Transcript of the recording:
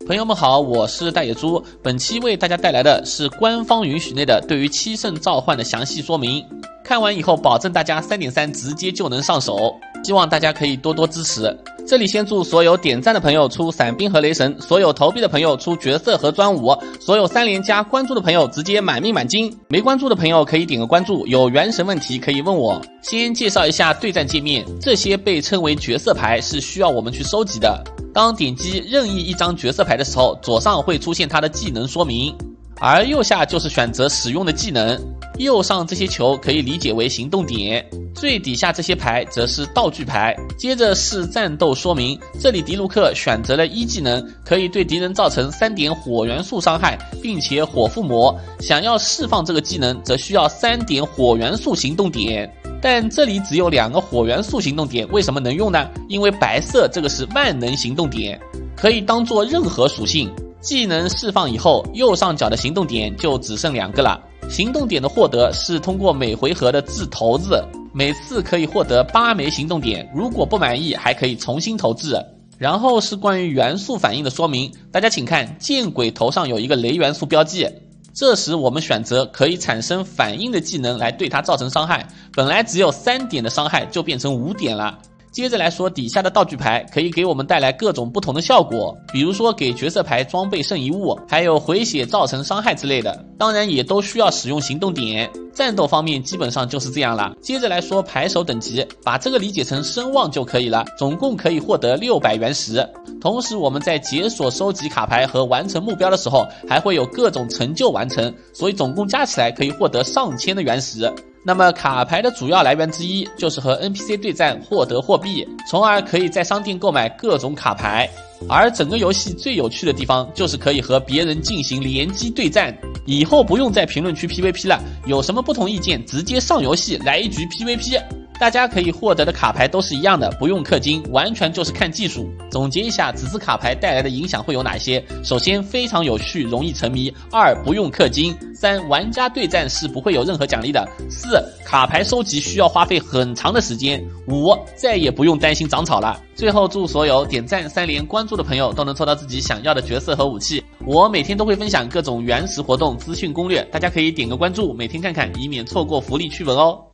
朋友们好，我是大野猪。本期为大家带来的是官方允许内的对于7圣召唤的详细说明。看完以后，保证大家3.3直接就能上手。希望大家可以多多支持。这里先祝所有点赞的朋友出伞兵和雷神，所有投币的朋友出角色和专武，所有3连加关注的朋友直接满命满金。没关注的朋友可以点个关注，有原神问题可以问我。先介绍一下对战界面，这些被称为角色牌是需要我们去收集的。当点击任意一张角色牌的时候，左上会出现它的技能说明，而右下就是选择使用的技能。右上这些球可以理解为行动点，最底下这些牌则是道具牌。接着是战斗说明，这里迪卢克选择了1技能，可以对敌人造成3点火元素伤害，并且火附魔。想要释放这个技能，则需要3点火元素行动点。但这里只有2个火元素行动点，为什么能用呢？因为白色这个是万能行动点，可以当做任何属性。技能释放以后，右上角的行动点就只剩2个了。行动点的获得是通过每回合的掷骰子，每次可以获得8枚行动点，如果不满意还可以重新投掷。然后是关于元素反应的说明，大家请看剑鬼头上有一个雷元素标记，这时我们选择可以产生反应的技能来对它造成伤害，本来只有3点的伤害就变成5点了。接着来说底下的道具牌可以给我们带来各种不同的效果，比如说给角色牌装备剩余物，还有回血造成伤害之类的，当然也都需要使用行动点。战斗方面基本上就是这样了。接着来说牌手等级，把这个理解成声望就可以了，总共可以获得600原石。同时我们在解锁收集卡牌和完成目标的时候，还会有各种成就完成，所以总共加起来可以获得上千的原石。那么卡牌的主要来源之一就是和 NPC 对战获得货币，从而可以在商店购买各种卡牌。而整个游戏最有趣的地方就是可以和别人进行联机对战，以后不用在评论区 PVP 了，有什么不同意见直接上游戏来一局 PVP。大家可以获得的卡牌都是一样的，不用氪金，完全就是看技术。总结一下纸质卡牌带来的影响会有哪些？首先非常有趣，容易沉迷；2不用氪金；3玩家对战是不会有任何奖励的；4卡牌收集需要花费很长的时间；5再也不用担心长草了。最后祝所有点赞3连关注的朋友都能抽到自己想要的角色和武器。我每天都会分享各种原石活动资讯攻略，大家可以点个关注，每天看看，以免错过福利驱文哦。